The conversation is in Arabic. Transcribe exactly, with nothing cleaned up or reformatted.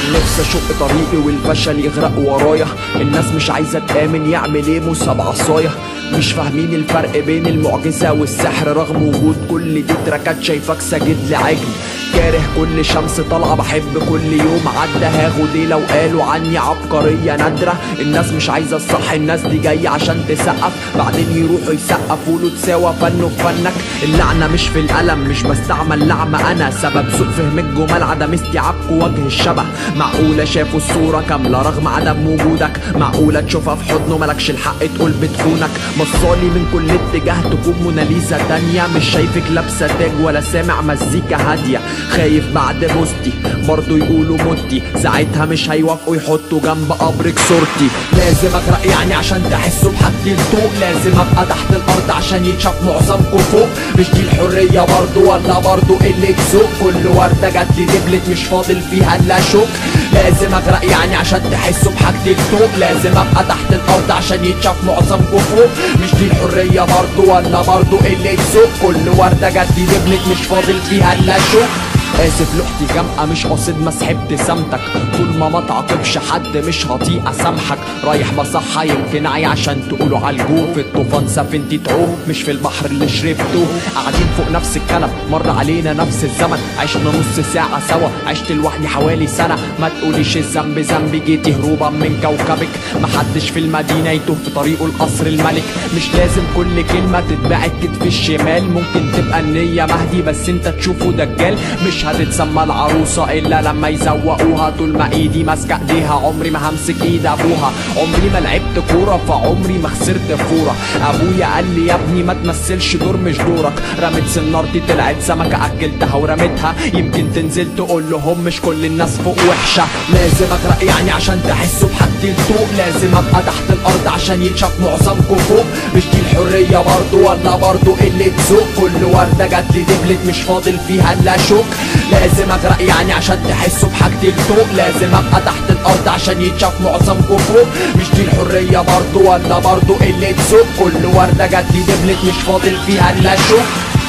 كان نفسي اشق طريقي والفشل يغرق ورايا. الناس مش عايزه تآمن، يعمل ايه موسى بعصايا؟ مش فاهمين الفرق بين المعجزة والسحر رغم وجود كل دي تراكات شايفك ساجد لعجل. كاره كل شمس طالعة، بحب كل يوم عدى، هاخد ايه لو قالوا عني عبقرية نادرة. الناس مش عايزة الصح، الناس دي جاية عشان تسقف، بعدين يروحوا يسقفوا له تساوى فنه في فنك. اللعنة مش في القلم، مش بستعمل لعمة أنا، سبب سوء فهم الجمال عدم استيعابكوا وجه الشبه. معقولة شافوا الصورة كاملة رغم عدم وجودك؟ معقولة تشوفها في حضنه ملكش الحق تقول بتخونك؟ مصالي من كل اتجاه تكون موناليزا تانية، مش شايفك لابسة تاج ولا سامع مزيكا هادية. خايف بعد بوستي برضو يقولوا متي، ساعتها مش هيوافقوا يحطوا جنب قبرك صورتي. لازم اغرق يعني عشان تحسوا بحاجتي الطوق، لازم ابقى تحت الارض عشان يتشاف معظمكم فوق. مش دي الحرية برضو ولا برضو قلة ذوق؟ كل وردة جاتلي دبلت مش فاضل فيها الا شوك. لازم اغرق يعني عشان تحسوا بحاجتي الطوق، لازم ابقى تحت الارض عشان يتشاف معظمكم فوق. مش دي الحرية برضو ولا برضو قلة ذوق؟ كل وردة جاتلي دبلت مش فاضل فيها الا شوك. اسف لوحتي جامقة مش قاصد مسح ابتسامتك، طول ما ما تعاقبش حد مش هطيق اسامحك. رايح بصحى يمكن عي عشان تقولوا عالجوه، في الطوفان سفينتي تعوم مش في البحر اللي شربته. قاعدين فوق نفس الكنب مر علينا نفس الزمن، عشنا نص ساعة سوا عشت لوحدي حوالي سنة. ما تقوليش الذنب ذنبي، جيتي هروبا من كوكبك. محدش في المدينة يتوه في طريقه القصر الملك. مش لازم كل كلمة تتبعت كتف الشمال، ممكن تبقى النية مهدي بس انت تشوفه دجال. مش هتتسمى العروسة إلا لما يزوقوها، طول ما إيدي ماسكة إيديها عمري ما همسك إيد أبوها. عمري ما لعبت كورة فعمري ما خسرت فورة. أبويا قال لي يا ابني ما تمثلش دور مش دورك. رميت سنارتي طلعت سمكة أكلتها ورميتها، يمكن تنزل تقول لهم مش كل الناس فوق وحشة. لازم أغرق يعني عشان تحسوا بحاجتي الطوق، لازم أبقى تحت الأرض عشان يتشاف معظمكم فوق. مش دي الحرية برضو ولا برضو قلة ذوق؟ كل وردة جاتلي دبلت مش فاضل فيها إلا شوك. لازم اغرق يعني عشان تحسوا بحاجتي الطوق، لازم ابقى تحت الارض عشان يتشاف معظمكم فوق. مش دي الحرية برضو ولا برضو قلة ذوق؟ كل وردة جاتلي دبلت مش فاضل فيها الا شوك.